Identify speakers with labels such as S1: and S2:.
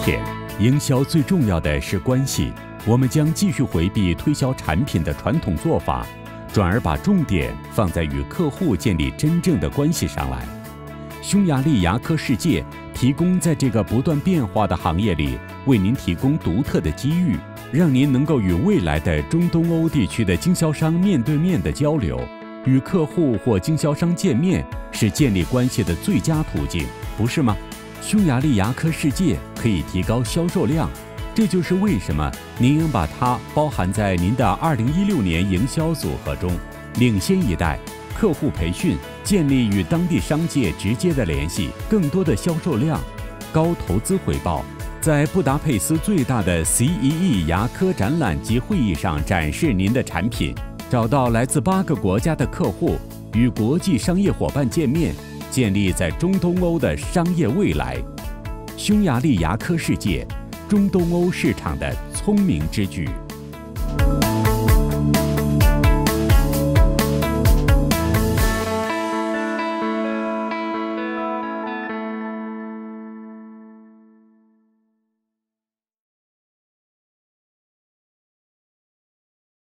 S1: 天，营销最重要的是关系。我们将继续回避推销产品的传统做法，转而把重点放在与客户建立真正的关系上来。匈牙利牙科世界提供在这个不断变化的行业里，为您提供独特的机遇，让您能够与未来的中东欧地区的经销商面对面的交流。与客户或经销商见面是建立关系的最佳途径，不是吗？匈牙利牙科世界可以提高销售量，这就是为什么您应把它包含在您的2016年营销组合中。领先一代，客户培训，建立与当地商界直接的联系，更多的销售量，高投资回报。在布达佩斯最大的 CEE 牙科展览及会议上展示您的产品，找到来自8个国家的客户，与国际商业伙伴见面，建立在中东欧的商业未来。匈牙利牙科世界，中东欧市场的聪明之举。